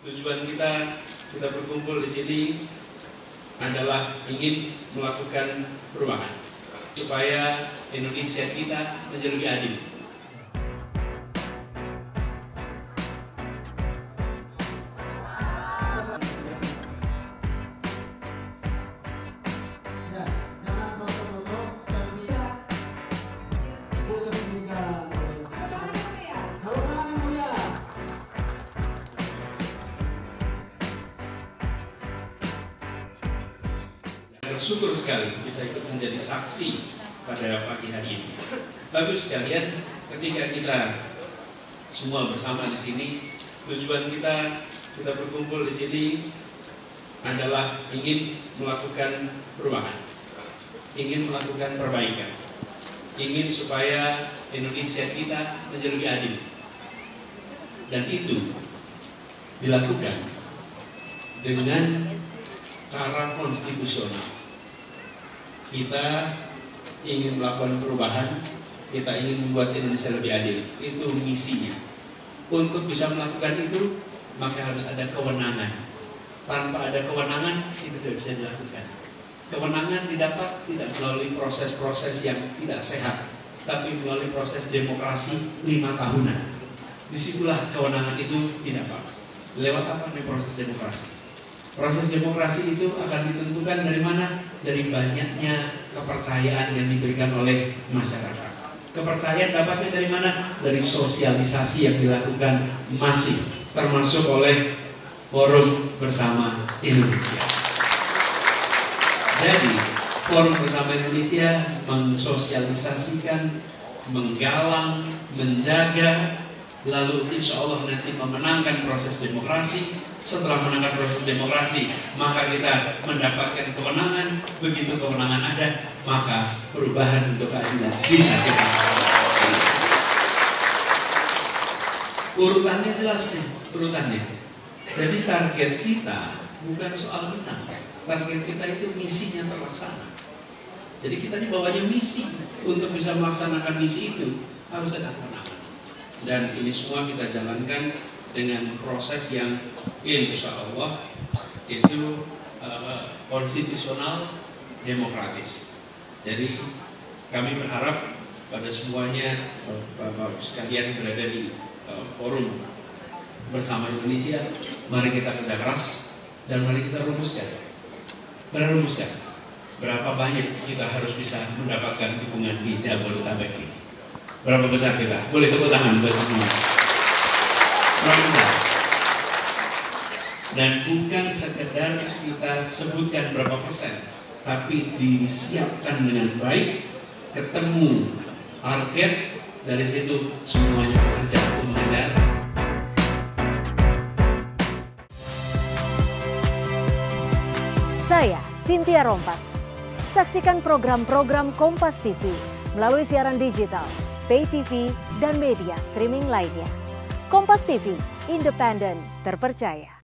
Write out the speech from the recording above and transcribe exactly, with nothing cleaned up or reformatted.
Tujuan kita, kita berkumpul di sini adalah ingin melakukan perubahan supaya Indonesia kita menjadi lebih adil. Bersyukur sekali bisa ikut menjadi saksi pada pagi hari ini. Bapak sekalian, ketika kita semua bersama di sini, tujuan kita kita berkumpul di sini adalah ingin melakukan perubahan, ingin melakukan perbaikan, ingin supaya Indonesia kita menjadi lebih adil, dan itu dilakukan dengan cara konstitusional. Kita ingin melakukan perubahan, kita ingin membuat Indonesia lebih adil. Itu misinya. Untuk bisa melakukan itu, maka harus ada kewenangan. Tanpa ada kewenangan, itu tidak bisa dilakukan. Kewenangan didapat tidak melalui proses-proses yang tidak sehat, tapi melalui proses demokrasi lima tahunan. Disitulah kewenangan itu didapat. Lewat apa nih proses demokrasi? Proses demokrasi itu akan ditentukan dari mana? Dari banyaknya kepercayaan yang diberikan oleh masyarakat. Kepercayaan dapatnya dari mana? Dari sosialisasi yang dilakukan masif, termasuk oleh Forum Bersama Indonesia. Jadi, Forum Bersama Indonesia mensosialisasikan, menggalang, menjaga, lalu insya Allah nanti memenangkan proses demokrasi. Setelah menangkan proses demokrasi, maka kita mendapatkan kewenangan. Begitu kewenangan ada, maka perubahan untuk keadilan bisa kita lakukan. Urutannya jelas nih, urutannya. Jadi target kita bukan soal menang. Target kita itu misinya terlaksana. Jadi kita dibawanya misi. Untuk bisa melaksanakan misi itu harus ada kewenangan. Dan ini semua kita jalankan dengan proses yang insya Allah itu uh, konstitusional demokratis. Jadi kami berharap pada semuanya uh, Bapak sekalian berada di uh, Forum Bersama Indonesia, mari kita kerja keras dan mari kita rumuskan. Merumuskan berapa banyak kita harus bisa mendapatkan dukungan di Jabodetabek ini. Berapa besar kita? Boleh tepuk tangan buat semua. Dan bukan sekedar kita sebutkan berapa persen, tapi disiapkan dengan baik, ketemu target, dari situ semuanya bekerja untuk mengejar. Saya Cynthia Rompas. Saksikan program-program Kompas T V melalui siaran digital, pay T V, dan media streaming lainnya. Kompas T V, independen, terpercaya.